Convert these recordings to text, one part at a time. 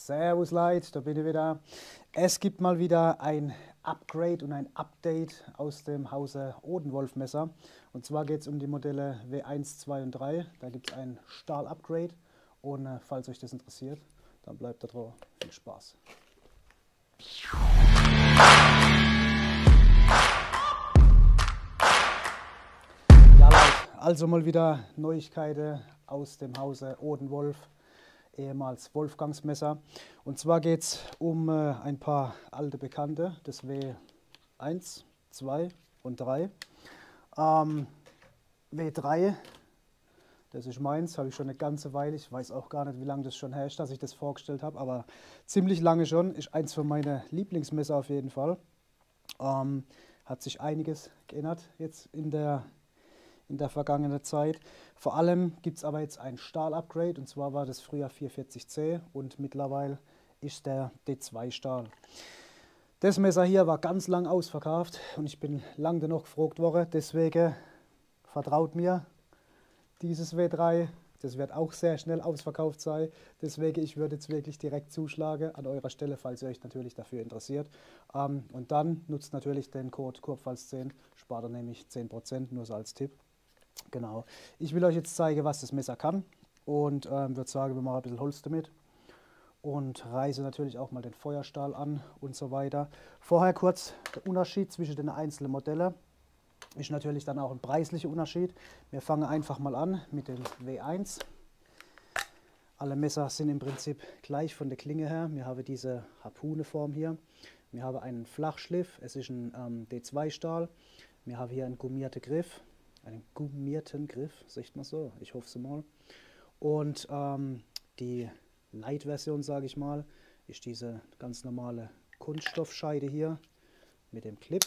Servus Leute, da bin ich wieder. Es gibt mal wieder ein Upgrade und ein Update aus dem Hause Odenwolf Messer. Und zwar geht es um die Modelle W1, 2 und 3. Da gibt es ein Stahl-Upgrade und falls euch das interessiert, dann bleibt da drauf. Viel Spaß. Ja Leute, also mal wieder Neuigkeiten aus dem Hause Odenwolf, ehemals Wolfgangsmesser. Und zwar geht es um ein paar alte Bekannte, das W1, 2 und 3. W3, das ist meins, habe ich schon eine ganze Weile. Ich weiß auch gar nicht, wie lange das schon herrscht, dass ich das vorgestellt habe, aber ziemlich lange schon. Ist eins von meinen Lieblingsmesser auf jeden Fall. Hat sich einiges geändert jetzt in der vergangenen Zeit. Vor allem gibt es aber jetzt ein Stahl-Upgrade, und zwar war das früher 440C und mittlerweile ist der D2-Stahl. Das Messer hier war ganz lang ausverkauft und ich bin lang danach gefragt worden, deswegen vertraut mir dieses W3. Das wird auch sehr schnell ausverkauft sein, deswegen ich würde jetzt wirklich direkt zuschlagen an eurer Stelle, falls ihr euch natürlich dafür interessiert. Und dann nutzt natürlich den Code Kurpfalz10, spart ihr nämlich 10%, nur so als Tipp. Genau, ich will euch jetzt zeigen, was das Messer kann und würde sagen, wir machen ein bisschen Holz damit und reiße natürlich auch mal den Feuerstahl an und so weiter. Vorher kurz der Unterschied zwischen den einzelnen Modellen. Ist natürlich dann auch ein preislicher Unterschied. Wir fangen einfach mal an mit dem W1. Alle Messer sind im Prinzip gleich von der Klinge her. Wir haben diese Harpuneform hier. Wir haben einen Flachschliff, es ist ein D2-Stahl. Wir haben hier einen gummierten Griff. Einen gummierten Griff, sagt man so, ich hoffe es mal. Und die Light-Version, sage ich mal, ist diese ganz normale Kunststoffscheide hier mit dem Clip.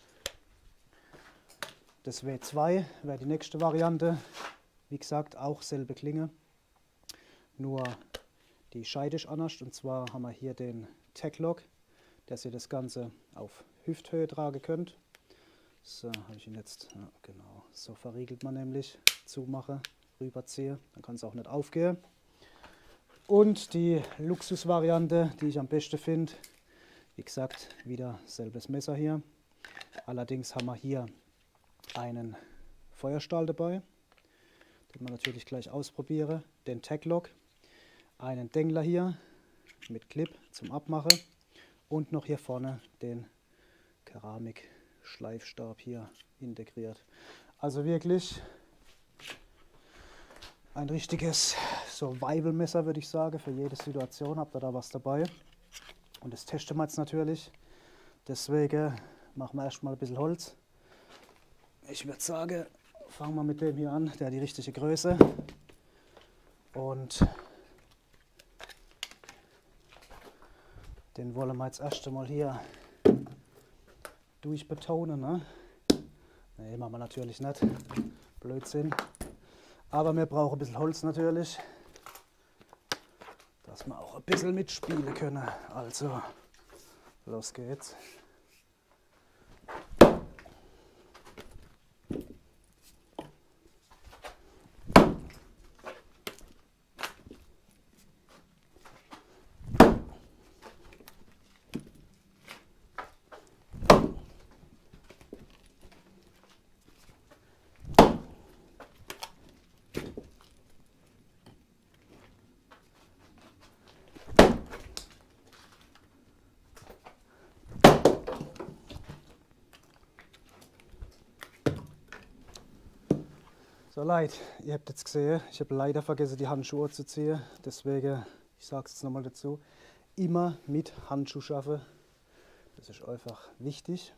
Das W2 wäre die nächste Variante. Wie gesagt, auch selbe Klinge, nur die Scheide ist anders. Und zwar haben wir hier den Tech-Lock, dass ihr das Ganze auf Hüfthöhe tragen könnt. So, habe ich ihn jetzt, ja, genau, so verriegelt man nämlich, zumache, rüberziehe, dann kann es auch nicht aufgehen. Und die Luxusvariante, die ich am besten finde, wie gesagt, wieder selbes Messer hier. Allerdings haben wir hier einen Feuerstahl dabei, den wir natürlich gleich ausprobieren, den Tech-Lock, einen Dengler hier mit Clip zum Abmachen und noch hier vorne den Keramik-Schleifstab hier integriert. Also wirklich ein richtiges Survival-Messer, würde ich sagen. Für jede Situation habt ihr da was dabei. Und das testen wir jetzt natürlich. Deswegen machen wir erstmal ein bisschen Holz. Ich würde sagen, fangen wir mit dem hier an, der hat die richtige Größe. Und den wollen wir jetzt erst einmal hier durchbetonen. Ne? Nee, machen wir natürlich nicht. Blödsinn. Aber wir brauchen ein bisschen Holz natürlich, dass wir auch ein bisschen mitspielen können. Also, los geht's. So Leute, ihr habt jetzt gesehen, ich habe leider vergessen die Handschuhe zu ziehen, deswegen, ich sage es jetzt nochmal dazu, immer mit Handschuh schaffen, das ist einfach wichtig.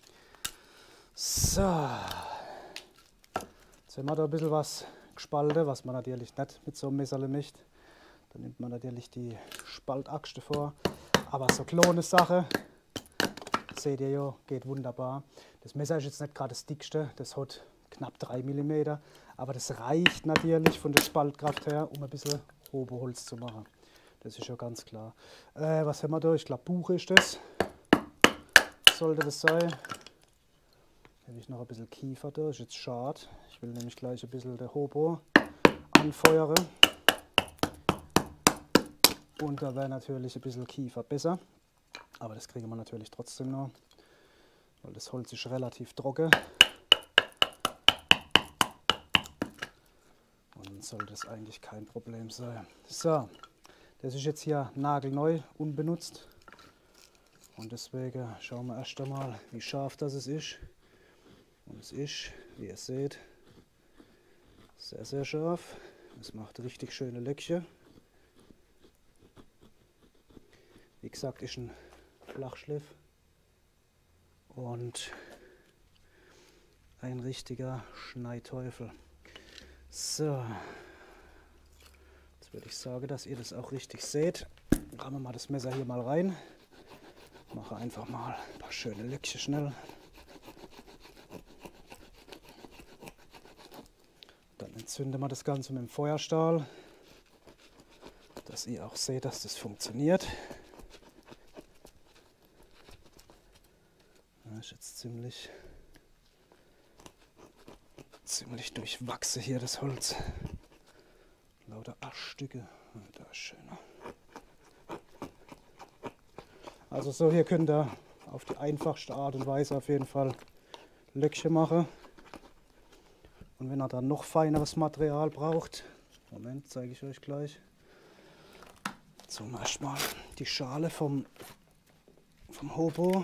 So, jetzt haben wir da ein bisschen was gespalten, was man natürlich nicht mit so einem Messer macht. Dann nimmt man natürlich die Spaltaxt vor, aber so kleine Sache, seht ihr ja, geht wunderbar. Das Messer ist jetzt nicht gerade das dickste, das hat knapp 3 mm, aber das reicht natürlich von der Spaltkraft her, um ein bisschen Hoboholz zu machen. Das ist ja ganz klar. Was haben wir da? Ich glaube Buche ist das. Sollte das sein. Habe ich noch ein bisschen Kiefer da, ist jetzt schade. Ich will nämlich gleich ein bisschen der Hobo anfeuern. Und da wäre natürlich ein bisschen Kiefer besser. Aber das kriegen wir natürlich trotzdem noch, weil das Holz ist relativ trocken. Und dann sollte das eigentlich kein Problem sein. So, das ist jetzt hier nagelneu, unbenutzt. Und deswegen schauen wir erst einmal, wie scharf das ist. Und es ist, wie ihr seht, sehr, sehr scharf. Es macht richtig schöne Löckchen. Wie gesagt, ist ein Flachschliff und ein richtiger Schneiteufel. So, jetzt würde ich sagen, dass ihr das auch richtig seht. Rammen wir mal das Messer hier mal rein. Mache einfach mal ein paar schöne Löckchen schnell. Dann entzünden wir das Ganze mit dem Feuerstahl, dass ihr auch seht, dass das funktioniert. Das ist jetzt ziemlich durchwachsen hier das Holz. Lauter Aschstücke. Da ist schöner. Also so hier könnt ihr auf die einfachste Art und Weise auf jeden Fall Löckchen machen. Und wenn ihr dann noch feineres Material braucht, Moment, zeige ich euch gleich. Zum Beispiel mal die Schale vom Hobo.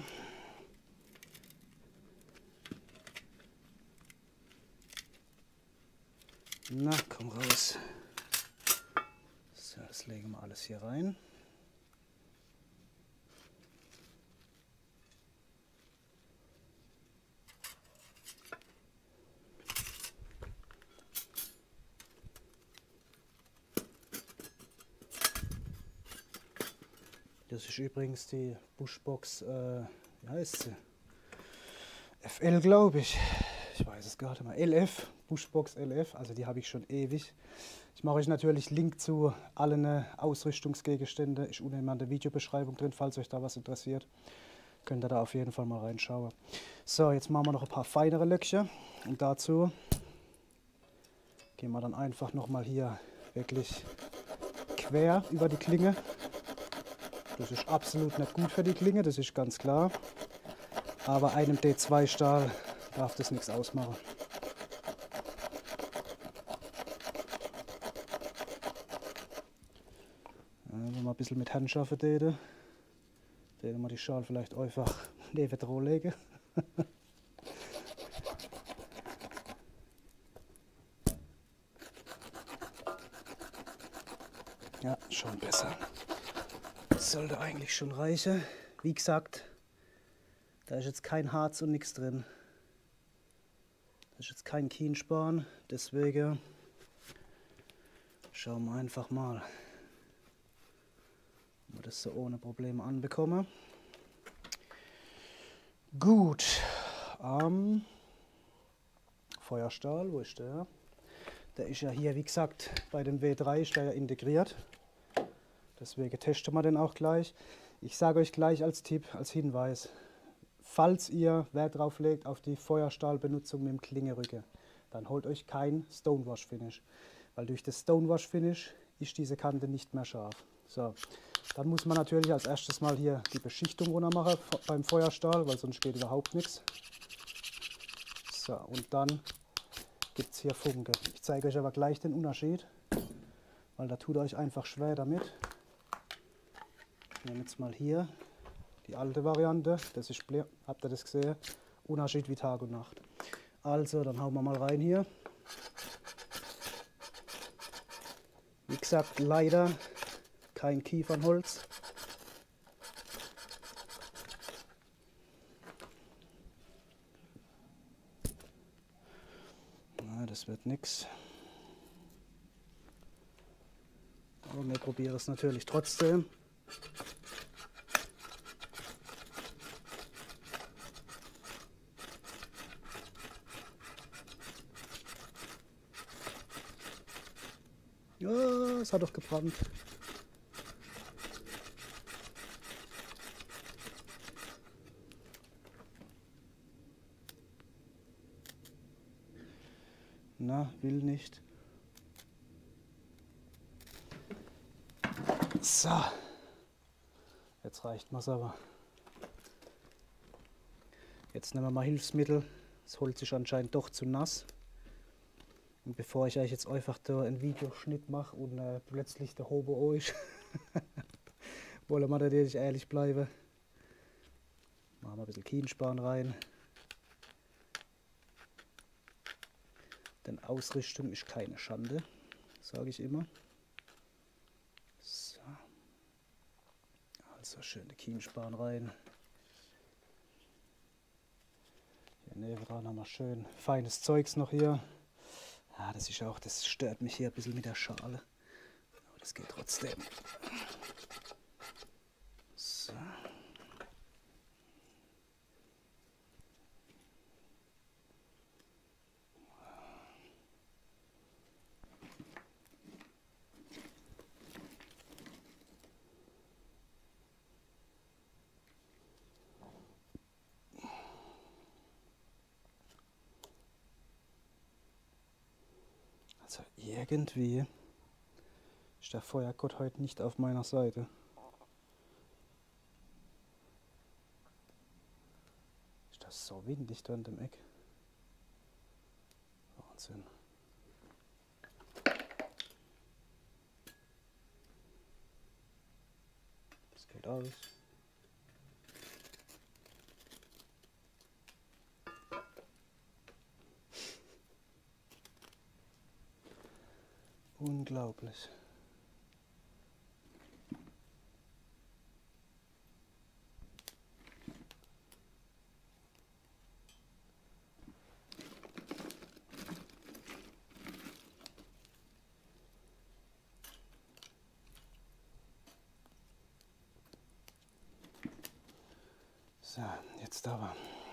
Na, komm raus. So, das legen wir alles hier rein. Das ist übrigens die Bushbox, wie heißt sie? FL, glaube ich. Ich weiß es gar nicht mehr. LF, Bushbox LF, also die habe ich schon ewig. Ich mache euch natürlich Link zu allen Ausrüstungsgegenständen. Ist unten in der Videobeschreibung drin, falls euch da was interessiert. Könnt ihr da auf jeden Fall mal reinschauen. So, jetzt machen wir noch ein paar feinere Löckchen. Und dazu gehen wir dann einfach nochmal hier wirklich quer über die Klinge. Das ist absolut nicht gut für die Klinge, das ist ganz klar. Aber einem D2-Stahl darf das nichts ausmachen. Wenn man ein bisschen mit Hand schaffen täte, täte man die Schale vielleicht einfach neben dran legen. Ja, schon besser. Das sollte eigentlich schon reichen. Wie gesagt, da ist jetzt kein Harz und nichts drin. Da ist jetzt kein Kienspan, deswegen schauen wir einfach mal, ob wir das so ohne Probleme anbekommen. Gut, Feuerstahl, wo ist der? Der ist ja hier, wie gesagt, bei dem W3 ist der ja integriert. Deswegen testen wir den auch gleich. Ich sage euch gleich als Tipp, als Hinweis, falls ihr Wert drauf legt auf die Feuerstahlbenutzung mit dem Klingerücken, dann holt euch kein Stonewash Finish, weil durch das Stonewash Finish ist diese Kante nicht mehr scharf. So, dann muss man natürlich als erstes mal hier die Beschichtung runter machen beim Feuerstahl, weil sonst geht überhaupt nichts. So, und dann gibt es hier Funke. Ich zeige euch aber gleich den Unterschied, weil da tut euch einfach schwer damit. Ich nehme jetzt mal hier die alte Variante, das ist, habt ihr das gesehen? Unterschied wie Tag und Nacht. Also, dann hauen wir mal rein hier. Wie gesagt, leider kein Kiefernholz. Na, das wird nichts. Aber wir probieren es natürlich trotzdem. Ja, es hat doch gebrannt. Na, will nicht. So, jetzt reicht mir's aber. Jetzt nehmen wir mal Hilfsmittel. Das Holz ist anscheinend doch zu nass. Und bevor ich euch jetzt einfach da einen Videoschnitt mache und plötzlich der Hobo ist, wollen wir natürlich ehrlich bleiben. Machen wir ein bisschen Kienspan rein. Denn Ausrichtung ist keine Schande, sage ich immer. So. Also schön den Kienspan rein. Hier nebenan haben wir schön feines Zeugs noch hier. Ja, das ist auch, das stört mich hier ein bisschen mit der Schale. Aber das geht trotzdem. So. Also irgendwie ist der Feuergott heute nicht auf meiner Seite. Ist das so windig da in dem Eck? Wahnsinn. Das geht alles. Unglaublich. So, jetzt aber.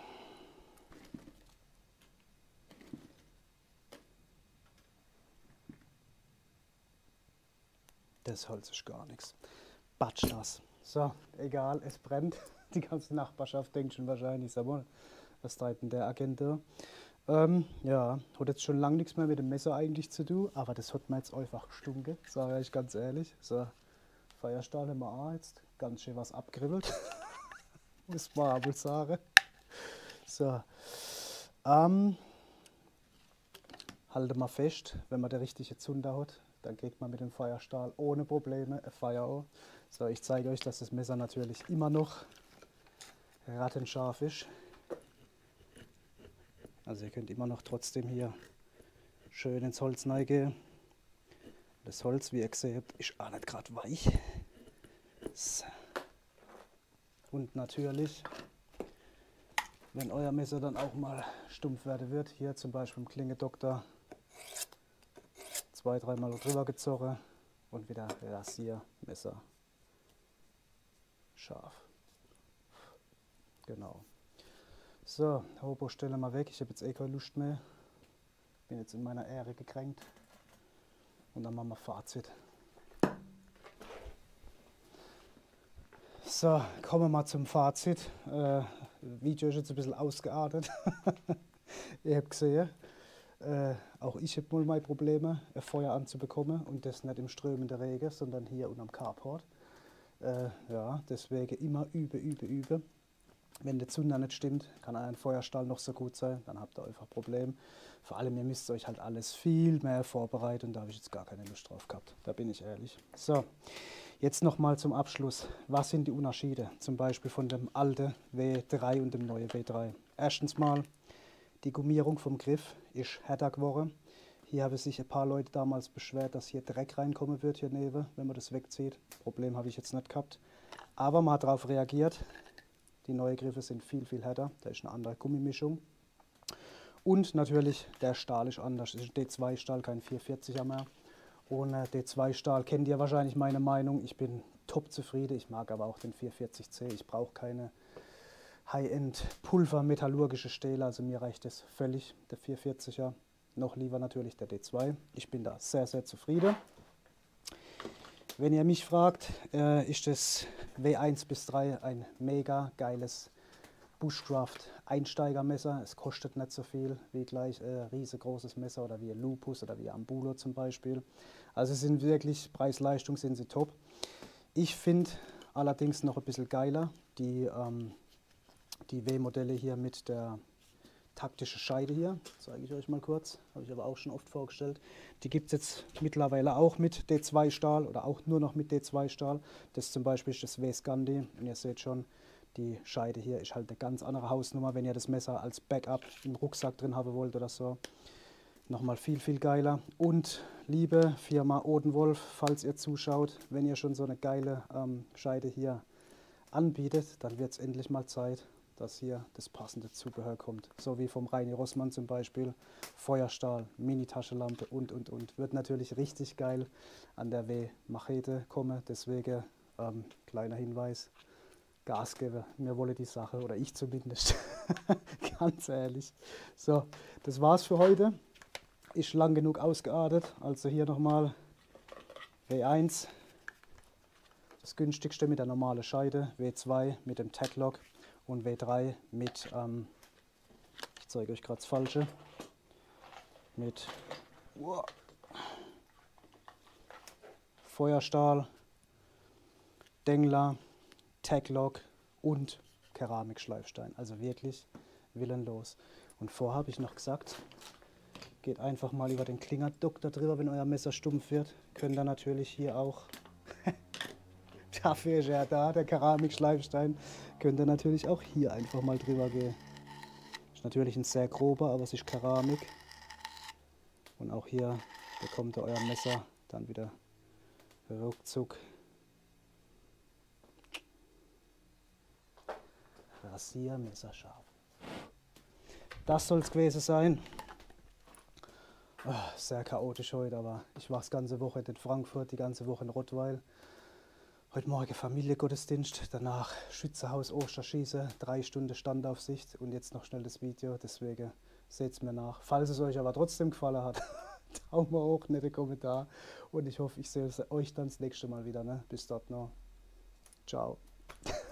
Das Holz ist gar nichts. Batsch das. So, egal, es brennt. Die ganze Nachbarschaft denkt schon wahrscheinlich, sag mal, was treibt denn der Agent da? Ja, hat jetzt schon lange nichts mehr mit dem Messer eigentlich zu tun, aber das hat mir jetzt einfach gestunken, sage ich ganz ehrlich. So, Feuerstahl haben wir auch jetzt ganz schön was abgeribbelt. Muss man wohl sagen. So, halte mal fest, wenn man der richtige Zunder hat, dann kriegt man mit dem Feuerstahl ohne Probleme ein Feuer an. So, ich zeige euch, dass das Messer natürlich immer noch rattenscharf ist. Also ihr könnt immer noch trotzdem hier schön ins Holz reingehen. Das Holz, wie ihr seht, ist auch nicht gerade weich. So. Und natürlich, wenn euer Messer dann auch mal stumpf werden wird, hier zum Beispiel im Klingedoktor 2-3 Mal drüber gezogen und wieder Rasiermesser scharf. Genau. So, Hobo stelle mal weg. Ich habe jetzt eh keine Lust mehr. Bin jetzt in meiner Ehre gekränkt. Und dann machen wir Fazit. So, kommen wir mal zum Fazit. Video ist jetzt ein bisschen ausgeartet. Ihr habt gesehen. Auch ich habe wohl meine Probleme, ein Feuer anzubekommen und das nicht im strömenden Regen, sondern hier unterm Carport. Ja, deswegen immer übe. Wenn der Zunder nicht stimmt, kann ein Feuerstahl noch so gut sein, dann habt ihr einfach ein Problem. Vor allem, ihr müsst euch halt alles viel mehr vorbereiten und da habe ich jetzt gar keine Lust drauf gehabt, da bin ich ehrlich. So, jetzt nochmal zum Abschluss. Was sind die Unterschiede zum Beispiel von dem alten W3 und dem neuen W3? Erstens mal, die Gummierung vom Griff ist härter geworden. Hier haben sich ein paar Leute damals beschwert, dass hier Dreck reinkommen wird hier neben, wenn man das wegzieht. Problem habe ich jetzt nicht gehabt. Aber man hat darauf reagiert. Die neuen Griffe sind viel härter. Da ist eine andere Gummimischung. Und natürlich, der Stahl ist anders. Es ist ein D2-Stahl, kein 440er mehr. Und D2-Stahl kennt ihr wahrscheinlich meine Meinung. Ich bin top zufrieden. Ich mag aber auch den 440C. Ich brauche keine High-End-Pulver-metallurgische Stähle. Also mir reicht es völlig, der 440er. Noch lieber natürlich der D2. Ich bin da sehr zufrieden. Wenn ihr mich fragt, ist das W1 bis 3 ein mega geiles Bushcraft Einsteigermesser. Es kostet nicht so viel wie gleich ein riesengroßes Messer oder wie ein Lupus oder wie ein Ambulo zum Beispiel. Also sind wirklich, Preis-Leistung sind sie top. Ich finde allerdings noch ein bisschen geiler die W-Modelle hier mit der taktischen Scheide hier. Zeige ich euch mal kurz. Habe ich aber auch schon oft vorgestellt. Die gibt es jetzt mittlerweile auch mit D2-Stahl oder auch nur noch mit D2-Stahl. Das zum Beispiel ist das W-Scandi. Und ihr seht schon, die Scheide hier ist halt eine ganz andere Hausnummer, wenn ihr das Messer als Backup im Rucksack drin haben wollt oder so. Nochmal viel, viel geiler. Und liebe Firma Odenwolf, falls ihr zuschaut, wenn ihr schon so eine geile Scheide hier anbietet, dann wird es endlich mal Zeit, dass hier das passende Zubehör kommt. So wie vom Reini Rossmann zum Beispiel. Feuerstahl, Mini-Taschenlampe und. Wird natürlich richtig geil an der W-Machete kommen. Deswegen kleiner Hinweis. Gas gebe, mir wolle die Sache, oder ich zumindest, ganz ehrlich. So, das war's für heute. Ist lang genug ausgeartet, also hier nochmal W1, das günstigste mit der normalen Scheide, W2 mit dem Taglock und W3 mit, ich zeige euch gerade das Falsche, mit Feuerstahl, Dengler, Taglock und Keramikschleifstein. Also wirklich willenlos. Und vorher habe ich noch gesagt, geht einfach mal über den Klingerdoktor drüber, wenn euer Messer stumpf wird. Könnt ihr natürlich hier auch, dafür ist er da, der Keramikschleifstein, könnt ihr natürlich auch hier einfach mal drüber gehen. Ist natürlich ein sehr grober, aber es ist Keramik. Und auch hier bekommt ihr euer Messer dann wieder ruckzuck rasiermesserscharf. Das soll es gewesen sein. Sehr chaotisch heute, aber ich war das ganze Woche in Frankfurt, die ganze Woche in Rottweil. Heute Morgen Familiengottesdienst, danach Schützenhaus Osterschieße, 3 Stunden Standaufsicht und jetzt noch schnell das Video. Deswegen seht es mir nach. Falls es euch aber trotzdem gefallen hat, Daumen hoch, nette Kommentar. Und ich hoffe, ich sehe euch dann das nächste Mal wieder. Ne? Bis dort noch. Ciao.